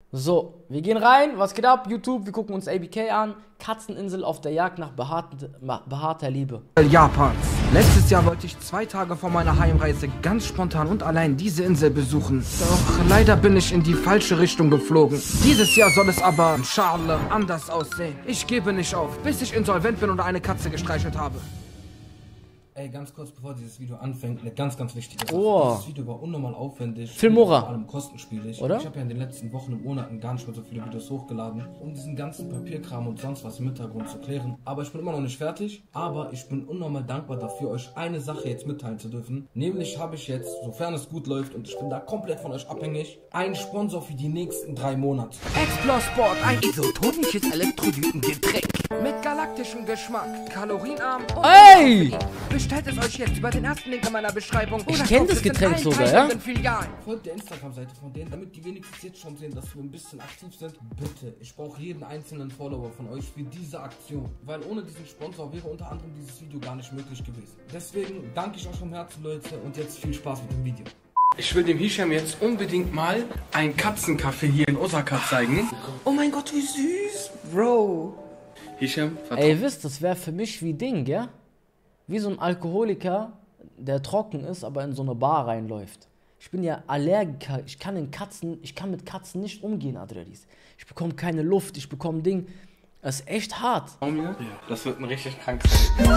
So, wir gehen rein. Was geht ab? YouTube, wir gucken uns ABK an. Katzeninsel auf der Jagd nach behaarter Liebe. Japans. Letztes Jahr wollte ich 2 Tage vor meiner Heimreise ganz spontan und allein diese Insel besuchen. Doch leider bin ich in die falsche Richtung geflogen. Dieses Jahr soll es aber, inshallah, anders aussehen. Ich gebe nicht auf, bis ich insolvent bin und eine Katze gestreichelt habe. Ey, ganz kurz bevor dieses Video anfängt, eine ganz wichtige Sache. Oh. Dieses Video war unnormal aufwendig. Filmora. Vor allem kostenspielig. Oder? Ich habe ja in den letzten Wochen und Monaten gar nicht mehr so viele Videos hochgeladen, um diesen ganzen Papierkram und sonst was im Hintergrund zu klären. Aber ich bin immer noch nicht fertig. Aber ich bin unnormal dankbar dafür, euch eine Sache jetzt mitteilen zu dürfen. Nämlich habe ich jetzt, sofern es gut läuft und ich bin da komplett von euch abhängig, einen Sponsor für die nächsten 3 Monate. Explore Sport, ein isotonisches Elektrolytengetränk. Mit galaktischem Geschmack, kalorienarm und Ey! bestellt es euch jetzt über den ersten Link in meiner Beschreibung. Ich kenne das Getränk sogar, ja? Folgt der Instagram-Seite von denen, damit die wenigstens jetzt schon sehen, dass wir ein bisschen aktiv sind. Bitte, ich brauche jeden einzelnen Follower von euch für diese Aktion. Weil ohne diesen Sponsor wäre unter anderem dieses Video gar nicht möglich gewesen. Deswegen danke ich euch vom Herzen, Leute, und jetzt viel Spaß mit dem Video. Ich will dem Hisham jetzt unbedingt mal ein Katzencafé hier in Osaka zeigen. Oh mein Gott, wie süß, Bro. Hisham, Ey, ihr wisst, das wäre für mich wie Ding, ja? Wie so ein Alkoholiker, der trocken ist, aber in so eine Bar reinläuft. Ich bin ja Allergiker, ich kann mit Katzen nicht umgehen, Adrelis. Ich bekomme keine Luft, ich bekomme Ding. Das ist echt hart. Ja, das wird ein richtig krankes Ding.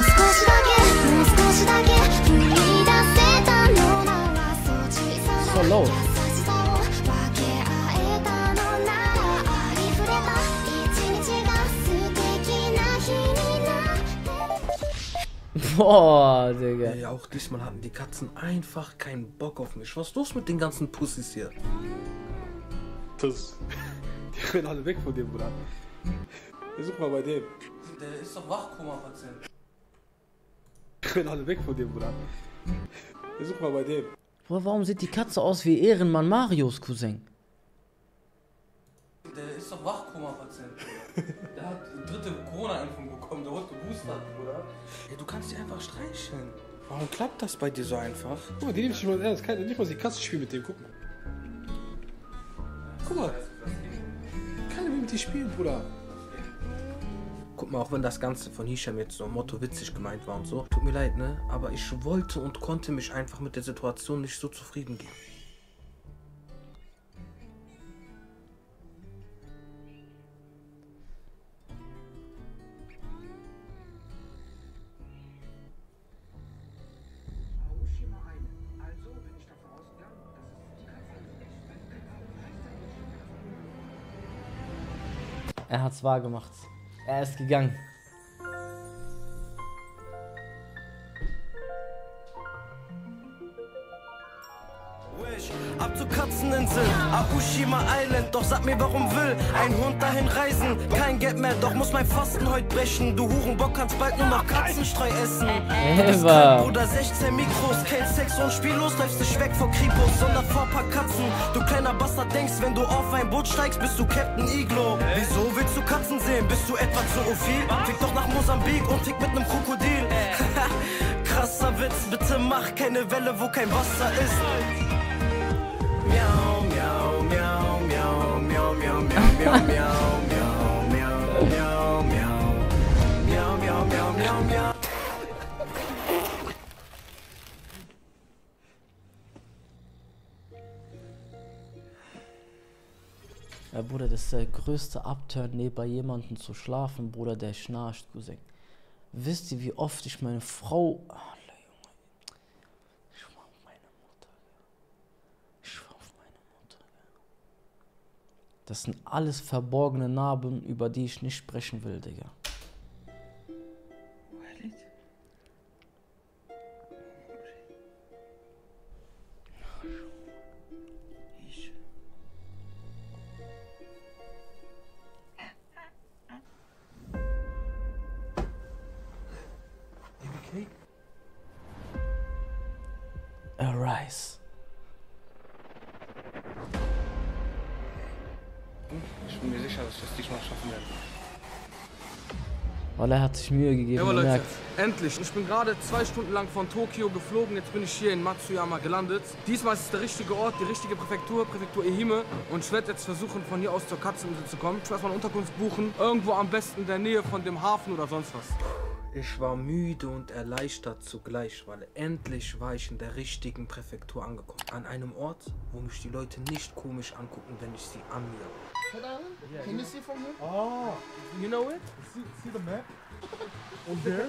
So low. Boah, Digga. Ja, auch diesmal hatten die Katzen einfach keinen Bock auf mich. Was ist los mit den ganzen Pussys hier? Die rennen alle weg von dem, Bruder. Versuch mal bei dem. Der ist doch Wachkoma-Patient. Die rennen alle weg von dem, Bruder. Versuch mal bei dem. Boah, warum sieht die Katze aus wie Ehrenmann Marios Cousin? Der ist doch Wachkoma-Patient. Der hat die 3. Corona-Impfung bekommen, der wurde geboostert, Bruder. Ja, du kannst die einfach streicheln. Warum klappt das bei dir so einfach? Guck mal, die nehmen sich mal ernst. Nicht mal die Katze spielen mit dem, guck mal. Guck mal. Keiner will mit dir spielen, Bruder. Guck mal, auch wenn das Ganze von Hisham jetzt so Motto witzig gemeint war und so. Tut mir leid, ne? Aber ich wollte und konnte mich einfach mit der Situation nicht so zufrieden geben. Er hat's wahr gemacht. Er ist gegangen. Ab zur Katzeninsel, Aoshima Island. Doch sag mir, warum will ein Hund dahin reisen? Kein Geld mehr, doch muss mein Pfosten heute brechen. Du Hurenbock kannst bald nur noch Katzenstreu essen. Du bist krank, Bruder, 16 Mikros, kein Sex und spiellos. Läufst nicht weg vor Kripos, sondern vor paar Katzen. Du kleiner Bastard denkst, wenn du auf ein Boot steigst, bist du Captain Iglo. Wieso willst du Katzen sehen? Bist du etwa zoophil? Fick doch nach Mosambik und fick mit nem Krokodil. Krasser Witz, bitte mach keine Welle, wo kein Wasser ist. Miau, miau, miau, miau, miau, miau, miau, miau, miau, miau, miau, miau, miau, miau, miau, miau, miau. Ja, Bruder, das ist der größte Upturn, neben jemandem zu schlafen, Bruder, der schnarcht, Cousin. Wisst ihr, wie oft ich meine Frau... Das sind alles verborgene Narben, über die ich nicht sprechen will, Digga. Arise. Ich bin mir sicher, dass ich das diesmal schaffen werde. Weil er hat sich Mühe gegeben, Ja, man Leute, merkt. endlich. Ich bin gerade 2 Stunden lang von Tokio geflogen. Jetzt bin ich hier in Matsuyama gelandet. Diesmal ist es der richtige Ort, die richtige Präfektur, Präfektur Ehime. Und ich werde jetzt versuchen, von hier aus zur Katzeninsel zu kommen. Ich werde erstmal eine Unterkunft buchen. Irgendwo am besten in der Nähe von dem Hafen oder sonst was. Ich war müde und erleichtert zugleich, weil endlich war ich in der richtigen Präfektur angekommen. An einem Ort, wo mich die Leute nicht komisch angucken, wenn ich sie annähere. Can you see from here? Oh, You know it? see the map? Und there?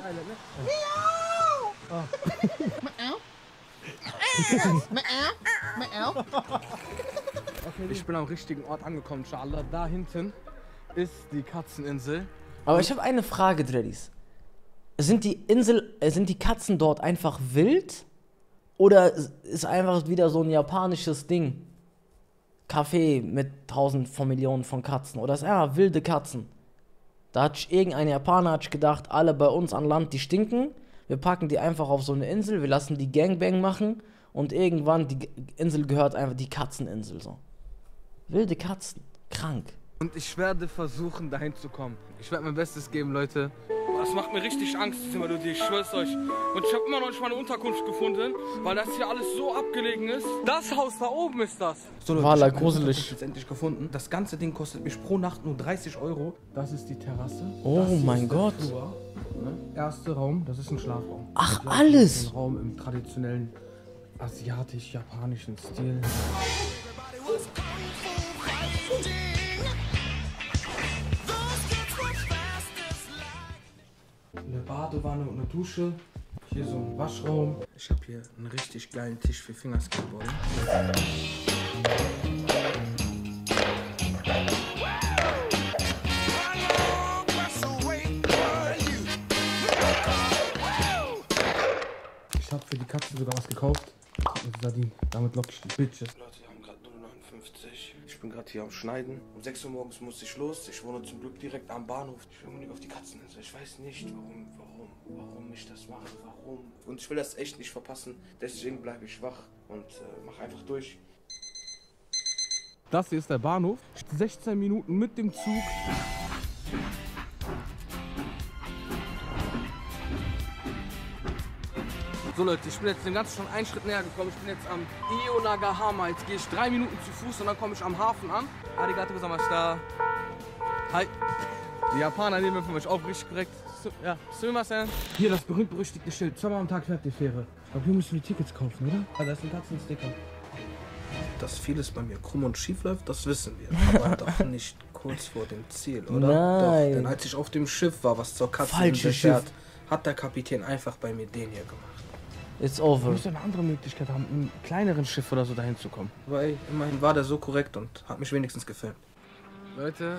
Ich bin am richtigen Ort angekommen, inshallah. Da hinten ist die Katzeninsel. Aber ich habe eine Frage, Dreddys. Sind die Katzen dort einfach wild? Oder ist einfach wieder so ein japanisches Ding? Café mit 1000 von Millionen von Katzen. Oder ist einfach wilde Katzen? Da hat irgendein Japaner gedacht, alle bei uns an Land, die stinken. Wir packen die einfach auf so eine Insel, wir lassen die Gangbang machen. Und irgendwann, die Insel gehört einfach die Katzeninsel so. Wilde Katzen. Krank. Und ich werde versuchen, dahin zu kommen. Ich werde mein Bestes geben, Leute. Das macht mir richtig Angst, ich schwör's euch. Und ich habe immer noch nicht meine Unterkunft gefunden, weil das hier alles so abgelegen ist. Das Haus da oben ist das. So, Leute, Walla, ich hab meine gruselig. Unterkunft jetzt endlich gefunden. Das ganze Ding kostet mich pro Nacht nur 30 Euro. Das ist die Terrasse. Oh Das hier mein ist der Gott. Flur, ne? Erster Raum, das ist ein Schlafraum. Ach, Ein alles. Raum im traditionellen asiatisch-japanischen Stil. Eine Badewanne und eine Dusche. Hier so ein Waschraum. Ich habe hier einen richtig geilen Tisch für Fingerskateboarding. Ich habe für die Katze sogar was gekauft. Mit Sardinen. Damit lock ich die Bitches. Leute, wir haben gerade 0:59. Ich bin gerade hier am Schneiden. Um 6 Uhr morgens muss ich los. Ich wohne zum Glück direkt am Bahnhof. Ich will unbedingt auf die Katzeninsel. Ich weiß nicht, warum ich das mache. Warum. Und ich will das echt nicht verpassen. Deswegen bleibe ich wach und mache einfach durch. Das hier ist der Bahnhof. 16 Minuten mit dem Zug. So Leute, ich bin jetzt den ganzen schon einen Schritt näher gekommen. Ich bin jetzt am Ionagahama. Jetzt gehe ich 3 Minuten zu Fuß und dann komme ich am Hafen an. Arigato gozaimashita. Hi. Die Japaner nehmen für mich auch richtig korrekt. Ja, sumimasen. Hier das berühmt-berüchtigte Schild. 2-mal am Tag fährt die Fähre. Ich glaube, hier müssen wir Tickets kaufen, oder? Ah, da ist ein Katzensticker. Dass vieles bei mir krumm und schief läuft, das wissen wir. Aber doch nicht kurz vor dem Ziel, oder? Nein. Doch, denn als ich auf dem Schiff war, was zur Katzeninsel Falsches fährt, Schiff. hat der Kapitän einfach bei mir den hier gemacht. It's Wir over. müssen eine andere Möglichkeit haben, mit einem kleineren Schiff oder so dahin zu kommen. Aber ey, immerhin war der so korrekt und hat mich wenigstens gefilmt. Leute,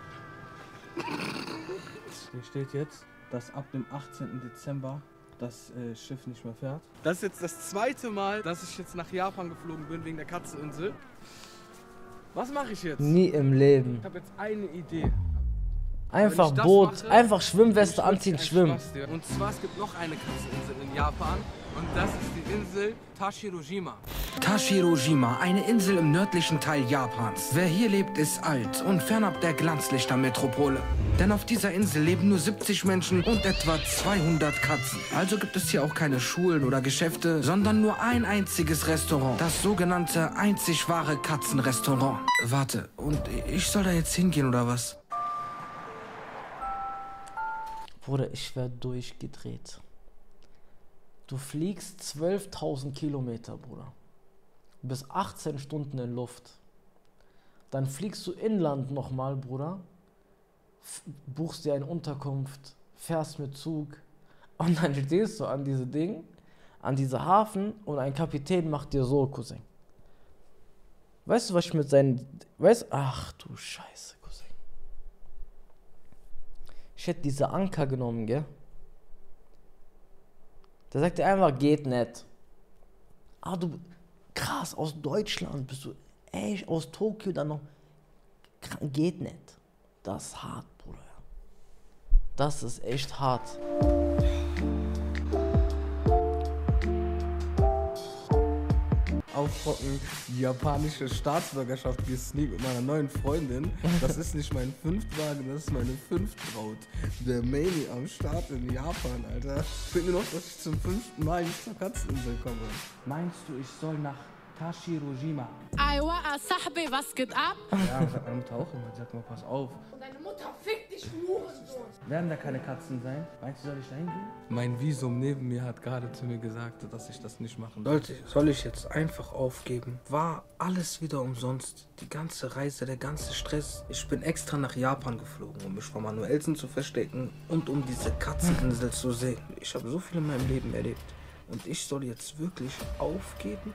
hier steht jetzt, dass ab dem 18. Dezember das Schiff nicht mehr fährt. Das ist jetzt das zweite Mal, dass ich jetzt nach Japan geflogen bin wegen der Katzeninsel. Was mache ich jetzt? Nie im Leben. Ich habe jetzt eine Idee. Einfach Wenn ich das Boot, mache, einfach Schwimmweste Ich anziehen, wirklich schwimmen. ein Spaß, Digga. Und zwar, es gibt noch eine Katzeninsel in Japan. Und das ist die Insel Tashirojima. Tashirojima, eine Insel im nördlichen Teil Japans. Wer hier lebt, ist alt und fernab der Glanzlichtermetropole. Denn auf dieser Insel leben nur 70 Menschen und etwa 200 Katzen. Also gibt es hier auch keine Schulen oder Geschäfte, sondern nur ein einziges Restaurant. Das sogenannte einzig wahre Katzenrestaurant. Warte, und ich soll da jetzt hingehen oder was? Bruder, ich werde durchgedreht. Du fliegst 12.000 Kilometer, Bruder. Bis 18 Stunden in Luft. Dann fliegst du inland nochmal, Bruder. Buchst dir eine Unterkunft, fährst mit Zug. Und dann stehst du an diese Ding, an dieser Hafen und ein Kapitän macht dir so, Cousin. Weißt du, was ich mit seinen... Ach du Scheiße, Cousin. Ich hätte diese Anker genommen, gell? Der sagt dir einfach, geht nicht. Ah, du, krass, aus Deutschland bist du, echt, aus Tokio dann noch, geht nicht. Das ist hart, Bruder. Das ist echt hart. Auf unerschrocken die japanische Staatsbürgerschaft gesneakt mit meiner neuen Freundin. Das ist nicht mein Fünftwagen, das ist meine Fünftbraut. Der Mani am Start in Japan, Alter. Fehlt mir noch, dass ich zum 5. Mal nicht zur Katzeninsel komme. Meinst du, ich soll nach Tashirojima? Aywa, Sahbi, was geht ab? Ja, sagt meine Mutter auch immer. Die sagt immer, pass auf. Und deine Mutter fickt dich, Hurensohn. Werden da keine Katzen sein? Meinst du, soll ich da hingehen? Mein Visum neben mir hat gerade zu mir gesagt, dass ich das nicht machen soll ich jetzt einfach aufgeben? War alles wieder umsonst? Die ganze Reise, der ganze Stress. Ich bin extra nach Japan geflogen, um mich vor Manuelsen zu verstecken und um diese Katzeninsel zu sehen. Ich habe so viel in meinem Leben erlebt. Und ich soll jetzt wirklich aufgeben?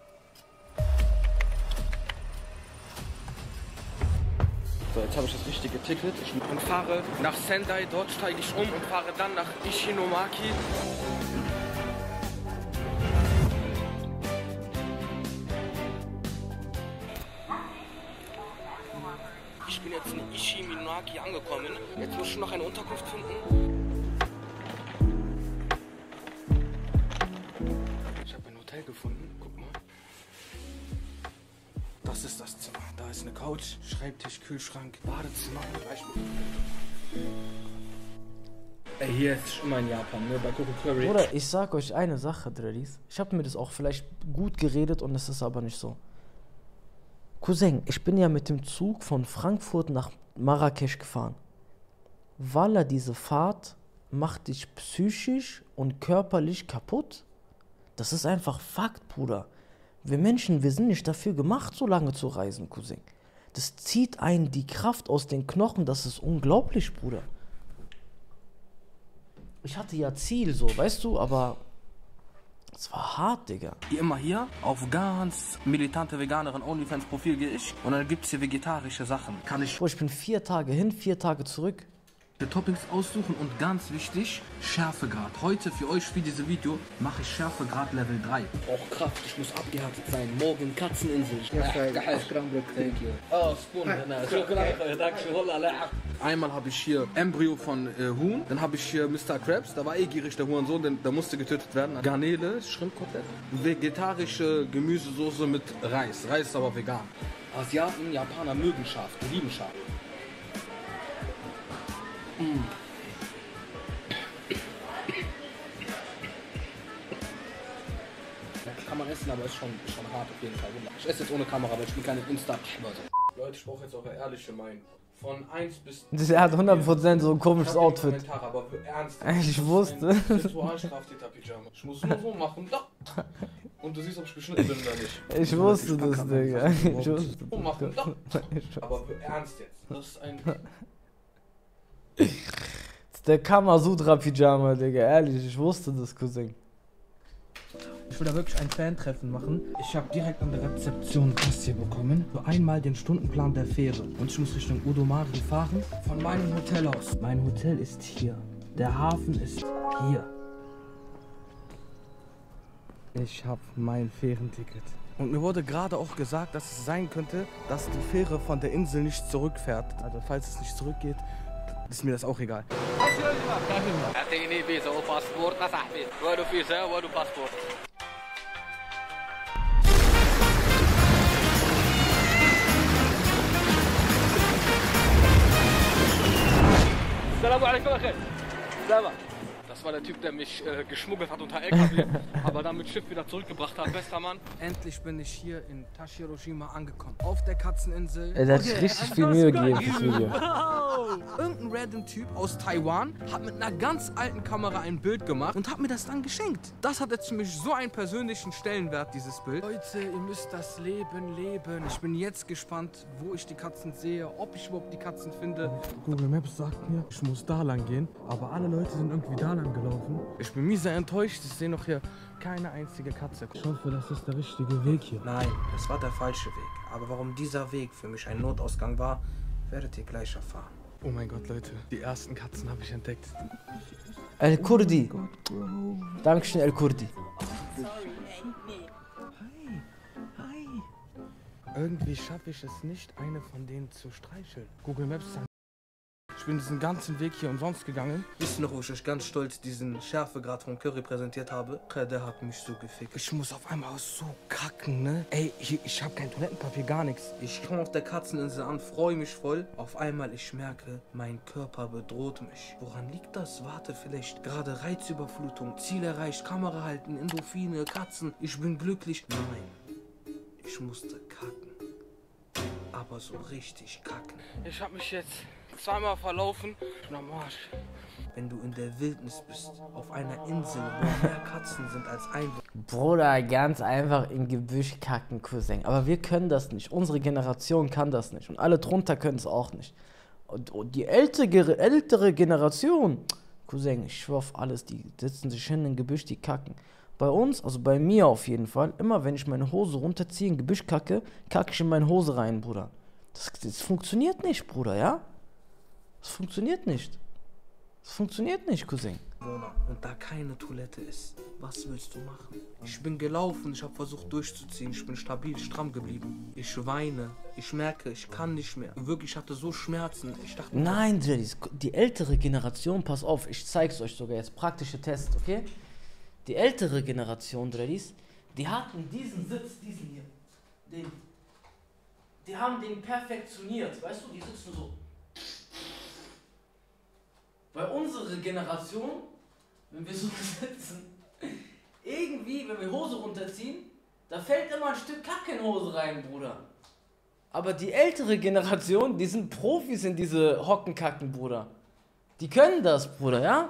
So, jetzt habe ich das richtige Ticket. Ich fahre nach Sendai, dort steige ich um und fahre dann nach Ishinomaki. Ich bin jetzt in Ishinomaki angekommen. Jetzt muss ich noch eine Unterkunft finden. Ich habe ein Hotel gefunden. Guck mal. Das ist das Zimmer. Da ist eine Couch, Schreibtisch, Kühlschrank, Badezimmer. Ey, hier ist immer in Japan, ne? Bei Kokokuri. Oder ich sag euch eine Sache, Dredis. Ich habe mir das auch vielleicht gut geredet und es ist aber nicht so. Cousin, ich bin ja mit dem Zug von Frankfurt nach Marrakesch gefahren. Wallah, diese Fahrt macht dich psychisch und körperlich kaputt. Das ist einfach Fakt, Bruder. Wir Menschen, wir sind nicht dafür gemacht, so lange zu reisen, Cousin. Das zieht einen die Kraft aus den Knochen, das ist unglaublich, Bruder. Ich hatte ja Ziel, so, weißt du, aber es war hart, Digga. Wie immer hier, auf ganz militante Veganerin OnlyFans-Profil gehe ich und dann gibt es hier vegetarische Sachen. Kann ich Bro, ich bin 4 Tage hin, 4 Tage zurück. Toppings aussuchen und ganz wichtig, Schärfegrad. Heute für euch, für dieses Video, mache ich Schärfegrad Level 3. Auch Kraft, ich muss abgehärtet sein. Morgen Katzeninsel. Einmal habe ich hier Embryo von Huhn, dann habe ich hier Mr. Krabs, da war gierig der Hurensohn, denn der musste getötet werden. Garnele, Schrimpkotelett, vegetarische Gemüsesoße mit Reis. Reis ist aber vegan. Asiaten, Japaner mögen scharf, die lieben scharf. Kann man essen, aber ist schon hart auf jeden Fall. Ich esse jetzt ohne Kamera, weil ich bin keine Insta-Schmörse. Leute, ich brauche jetzt eure ehrliche Meinung. Von 1 bis... Er hat 100% so ein komisches Outfit. Kommentar, aber ernst. Ich wusste. Sexualstraftäter-Pyjama. Ich muss nur so machen. Da. Und du siehst, ob ich geschnitten bin oder nicht. Ich wusste das, Digga. Ich wusste So machen. Da. Aber ernst jetzt. Das ist ein... Das ist der Kamasutra-Pyjama, Digga. Ehrlich, ich wusste das, Cousin. Ich will da wirklich ein Fan-Treffen machen. Ich habe direkt an der Rezeption Post hier bekommen. Für einmal den Stundenplan der Fähre. Und ich muss Richtung Udomari fahren. Von meinem Hotel aus. Mein Hotel ist hier. Der Hafen ist hier. Ich habe mein Fährenticket. Und mir wurde gerade auch gesagt, dass es sein könnte, dass die Fähre von der Insel nicht zurückfährt. Also falls es nicht zurückgeht, ist mir das auch egal. Assalamu alaikum, Akhi. Das war der Typ, der mich geschmuggelt hat unter LKW, aber dann mit Schiff wieder zurückgebracht hat. Bester Mann. Endlich bin ich hier in Tashirojima angekommen. Auf der Katzeninsel. Er hat sich richtig viel Mühe gegeben fürs Video. Irgendein random Typ aus Taiwan hat mit einer ganz alten Kamera ein Bild gemacht und hat mir das dann geschenkt. Das hat jetzt für mich so einen persönlichen Stellenwert, dieses Bild. Leute, ihr müsst das Leben leben. Ich bin jetzt gespannt, wo ich die Katzen sehe, ob ich überhaupt die Katzen finde. Google Maps sagt mir, ich muss da lang gehen, aber alle Leute sind irgendwie da lang gelaufen. Ich bin sehr enttäuscht, ich sehe noch hier keine einzige Katze. Ich hoffe, das ist der richtige Weg hier. Nein, es war der falsche Weg. Aber warum dieser Weg für mich ein Notausgang war, werdet ihr gleich erfahren. Oh mein Gott, Leute, die ersten Katzen habe ich entdeckt. El Kurdi. Dankeschön, El Kurdi. Irgendwie schaffe ich es nicht, eine von denen zu streicheln. Google Maps sagt, Ich bin diesen ganzen Weg hier umsonst gegangen. Wisst ihr noch, wo ich euch ganz stolz diesen Schärfegrad von Curry präsentiert habe? Der hat mich so gefickt. Ich muss auf einmal so kacken, ne? Ey, ich hab kein Toilettenpapier, gar nichts. Ich komme auf der Katzeninsel an, freue mich voll. Auf einmal ich merke, mein Körper bedroht mich. Woran liegt das? Warte, vielleicht gerade Reizüberflutung, Ziel erreicht, Kamera halten, Endorphine, Katzen. Ich bin glücklich. Nein, ich musste kacken. Aber so richtig kacken. Ich hab mich jetzt zweimal verlaufen. Ich bin am Arsch. Wenn du in der Wildnis bist, auf einer Insel, wo mehr Katzen sind als Einwohner. Bruder, ganz einfach in Gebüsch kacken, Cousin. Aber wir können das nicht. Unsere Generation kann das nicht. Und alle drunter können es auch nicht. Und die ältere Generation, Cousin, ich schwör auf alles, die sitzen sich hin in Gebüsch, die kacken. Bei uns, also bei mir auf jeden Fall, immer wenn ich meine Hose runterziehe, in Gebüsch kacke, kacke ich in meine Hose rein, Bruder. Das funktioniert nicht, Bruder, ja? Das funktioniert nicht. Das funktioniert nicht, Cousin. Und da keine Toilette ist, was willst du machen? Ich bin gelaufen, ich habe versucht durchzuziehen, ich bin stabil, stramm geblieben. Ich weine, ich merke, ich kann nicht mehr. Wirklich, ich hatte so Schmerzen. Ich dachte, nein, Dreddies, die ältere Generation, pass auf, ich zeig's euch sogar jetzt, praktische Test, okay? Die ältere Generation, Dreddies, die hatten diesen Sitz, diesen hier, die haben den perfektioniert, weißt du, die sitzen so. Bei unserer Generation, wenn wir so sitzen, irgendwie, wenn wir Hose runterziehen, da fällt immer ein Stück Kacke in Hose rein, Bruder. Aber die ältere Generation, die sind Profis in diese Hockenkacken, Bruder. Die können das, Bruder, ja?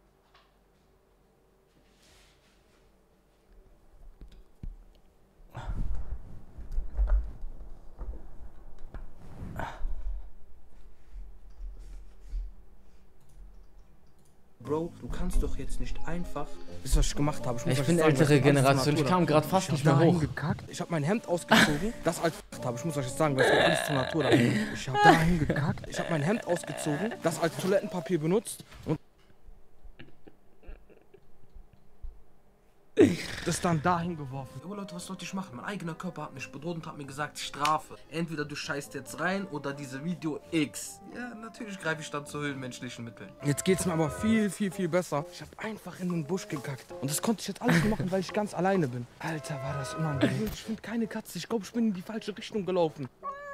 Bro, du kannst doch jetzt nicht einfach... Wisst ihr, was ich gemacht habe? Ich bin ältere Generation, ich kam gerade fast nicht mehr hoch. Gekackt. Ich habe mein Hemd ausgezogen, das als habe. Ich muss euch jetzt sagen, weil es alles zur Natur da. Ich habe dahin gekackt. Ich habe mein Hemd ausgezogen, das als Toilettenpapier benutzt und das dann dahin geworfen. Oh Leute, was sollte ich machen? Mein eigener Körper hat mich bedroht und hat mir gesagt, Strafe. Entweder du scheißt jetzt rein oder diese Video X. Ja, natürlich greife ich dann zu höhlenmenschlichen Mitteln. Jetzt geht's mir aber viel, viel, viel besser. Ich habe einfach in den Busch gekackt. Und das konnte ich jetzt alles machen, weil ich ganz alleine bin. Alter, war das unangenehm. Ich finde keine Katze. Ich glaube, ich bin in die falsche Richtung gelaufen.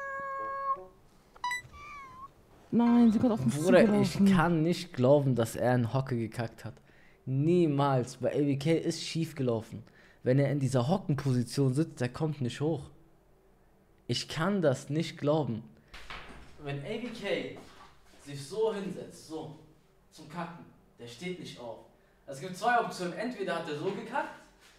Nein, sie kommt auf den Fuß Bruder, gelaufen. ich kann nicht glauben, dass er in Hocke gekackt hat. Niemals. Bei ABK ist schief gelaufen. Wenn er in dieser Hockenposition sitzt, der kommt nicht hoch. Ich kann das nicht glauben. Wenn ABK sich so hinsetzt, so, zum Kacken, der steht nicht auf. Es gibt zwei Optionen. Entweder hat er so gekackt.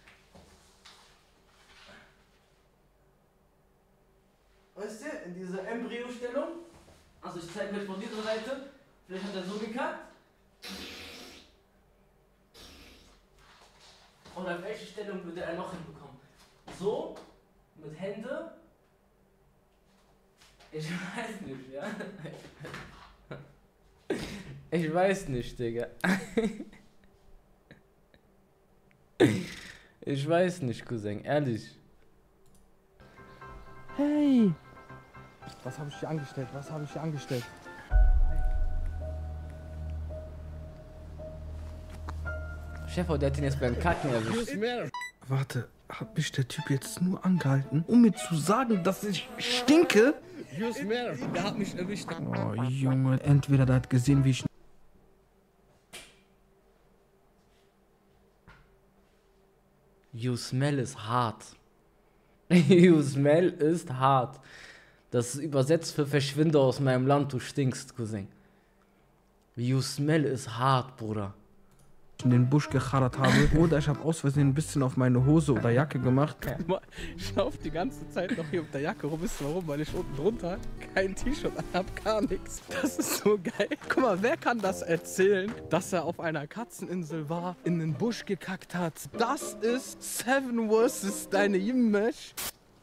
Weißt du, in dieser Embryo-Stellung. Also ich zeige euch von dieser Seite. Vielleicht hat er so gekackt. Oder welche Stellung würde er noch hinbekommen? So, mit Hände. Ich weiß nicht, ja. Ich weiß nicht, Digga. Ich weiß nicht, Cousin, ehrlich. Hey! Was habe ich hier angestellt? Was habe ich hier angestellt? Chef, der hat ihn jetzt beim Kacken erwischt. Warte, hat mich der Typ jetzt nur angehalten, um mir zu sagen, dass ich stinke? Der hat mich erwischt. Oh Junge, entweder der hat gesehen, wie ich... You smell is hart. You smell ist hart. Das ist übersetzt für verschwinde aus meinem Land, du stinkst, Cousin. You smell is hart, Bruder. in den Busch gecharrt habe oder ich habe aus Versehen ein bisschen auf meine Hose oder Jacke gemacht. Ich laufe die ganze Zeit noch hier auf der Jacke rum. Wisst ihr warum? Weil ich unten drunter kein T-Shirt habe, gar nichts. Das ist so geil. Guck mal, wer kann das erzählen, dass er auf einer Katzeninsel war, in den Busch gekackt hat? Das ist Seven vs. deine Image.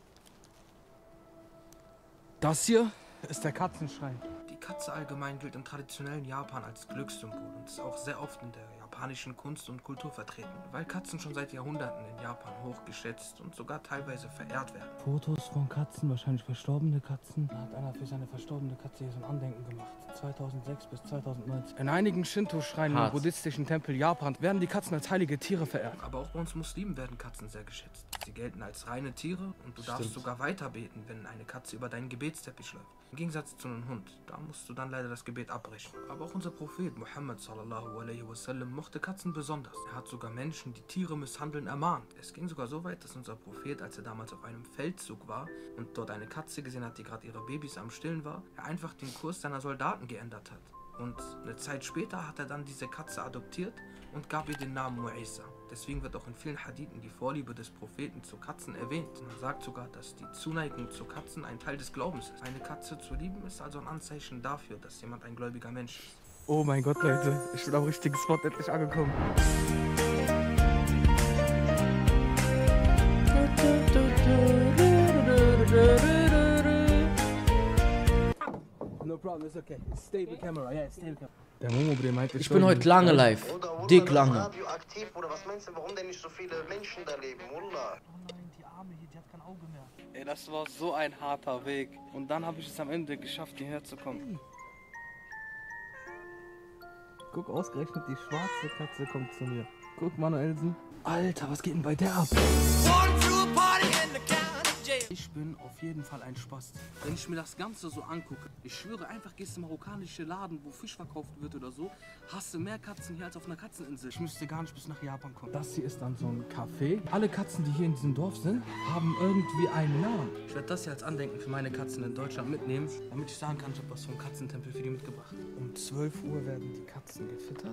Das hier ist der Katzenschrei. Die Katze allgemein gilt im traditionellen Japan als Glückssymbol und ist auch sehr oft in der japanischen japanischen Kunst und Kultur vertreten, weil Katzen schon seit Jahrhunderten in Japan hochgeschätzt und sogar teilweise verehrt werden. Fotos von Katzen, wahrscheinlich verstorbene Katzen. Da hat einer für seine verstorbene Katze hier so ein Andenken gemacht. 2006 bis 2019. In einigen Shinto-Schreinen im buddhistischen Tempel Japans werden die Katzen als heilige Tiere verehrt. Aber auch bei uns Muslimen werden Katzen sehr geschätzt. Sie gelten als reine Tiere und du darfst sogar weiter beten, wenn eine Katze über deinen Gebetsteppich läuft. Im Gegensatz zu einem Hund, da musst du dann leider das Gebet abbrechen. Aber auch unser Prophet Muhammad sallallahu alaihi wasallam mochte Katzen besonders. Er hat sogar Menschen, die Tiere misshandeln, ermahnt. Es ging sogar so weit, dass unser Prophet, als er damals auf einem Feldzug war und dort eine Katze gesehen hat, die gerade ihre Babys am Stillen war, er einfach den Kurs seiner Soldaten geändert hat. Und eine Zeit später hat er dann diese Katze adoptiert und gab ihr den Namen Mu'isa. Deswegen wird auch in vielen Hadithen die Vorliebe des Propheten zu Katzen erwähnt. Man sagt sogar, dass die Zuneigung zu Katzen ein Teil des Glaubens ist. Eine Katze zu lieben ist also ein Anzeichen dafür, dass jemand ein gläubiger Mensch ist. Oh mein Gott, Leute, ich bin am richtigen Spot endlich angekommen. No problem, it's okay. Stable camera, yeah, stable camera. Der Momo meinte, ich bin heute lange live. Dick lange. Radioaktiv, Bruder, was meinst du, warum denn nicht so viele Menschen da leben, Wallah? Oh nein, die Arme hier, die hat kein Auge mehr. Ey, das war so ein harter Weg. Und dann habe ich es am Ende geschafft, hierher zu kommen. Guck, ausgerechnet die schwarze Katze kommt zu mir. Guck, Manuelsen. Alter, was geht denn bei der ab? Ich bin auf jeden Fall ein Spast. Wenn ich mir das Ganze so angucke, ich schwöre einfach, gehst du in marokkanische Laden, wo Fisch verkauft wird oder so, hast du mehr Katzen hier als auf einer Katzeninsel. Ich müsste gar nicht bis nach Japan kommen. Das hier ist dann so ein Café. Alle Katzen, die hier in diesem Dorf sind, haben irgendwie einen Namen. Ich werde das hier als Andenken für meine Katzen in Deutschland mitnehmen, damit ich sagen kann, ich habe was vom Katzentempel für die mitgebracht. Um 12 Uhr werden die Katzen gefüttert.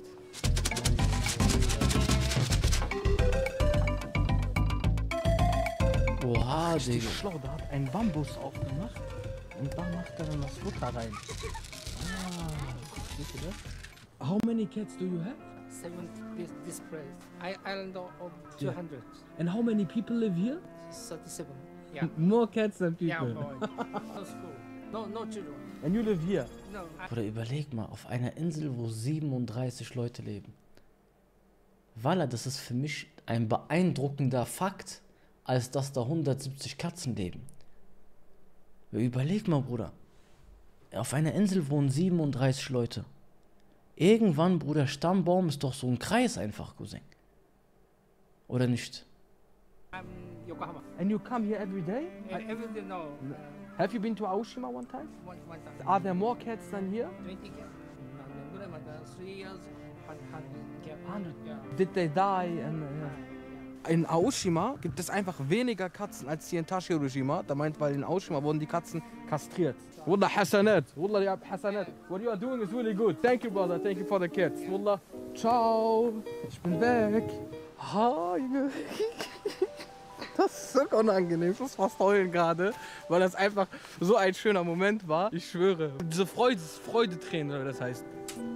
Oha, Digga. Schlau, da hat ein Bambus aufgemacht und da macht er dann das Futter rein. Siehst du das? How many cats do you have? 7 this place. Island of 200. And how many people live here? 37. Yeah. More cats than people. Yeah, boy. No school. No children. And you live here? No. Oder überleg mal, auf einer Insel, wo 37 Leute leben. Wallah, das ist für mich ein beeindruckender Fakt, als dass da 170 Katzen leben. Überleg mal, Bruder. Auf einer Insel wohnen 37 Leute. Irgendwann, Bruder, Stammbaum ist doch so ein Kreis einfach, Cousin. Oder nicht? Yokohama. And you come here every day? Every day, no. Have you been to Aoshima one time? One time. Are there more cats than here? 20 cats. 3 years, 100 cats. 100? Yeah. Did they die? In Aoshima gibt es einfach weniger Katzen als hier in Tashirojima. Da meint, weil in Aoshima wurden die Katzen kastriert. Wallah Hasanat. Wallah ya Hasanat. What you are doing is really good. Thank you, brother. Thank you for the kids. Wallah. Ciao. Ich bin weg. Ha, Junge. Das ist so unangenehm. Ich muss fast heulen gerade, weil das einfach so ein schöner Moment war. Ich schwöre. Diese Freudetränen, oder wie das heißt.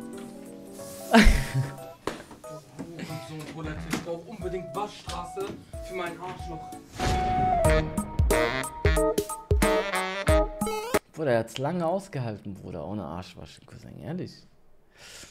So eine Toilette. Ich brauche unbedingt Waschstraße für meinen Arschloch. Bruder, er hat's lange ausgehalten, Bruder, ohne Arschwaschen, Cousin, ehrlich.